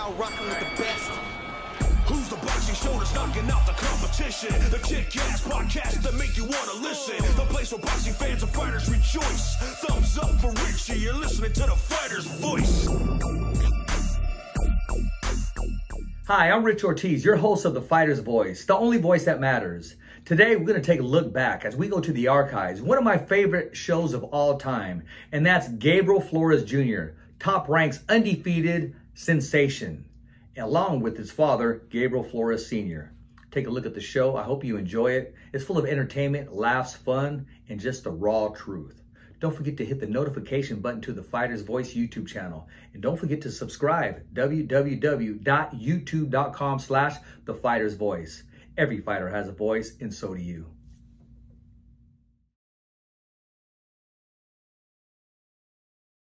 now rocking with the best. Who's the boxing show that's knocking out the competition? The kick-ass podcast that make you want to listen. The place where boxing fans and fighters rejoice. Thumbs up for Richie, you're listening to the fighter's voice. Hi, I'm Rich Ortiz, your host of The Fighter's Voice, the only voice that matters. Today, we're going to take a look back as we go to the archives, one of my favorite shows of all time, and that's Gabriel Flores Jr., Top Rank's undefeated sensation, along with his father, Gabriel Flores Sr. Take a look at the show. I hope you enjoy it. It's full of entertainment, laughs, fun, and just the raw truth. Don't forget to hit the notification button to the Fighter's Voice YouTube channel. And don't forget to subscribe, www.youtube.com/thefightersvoice. Every fighter has a voice, and so do you.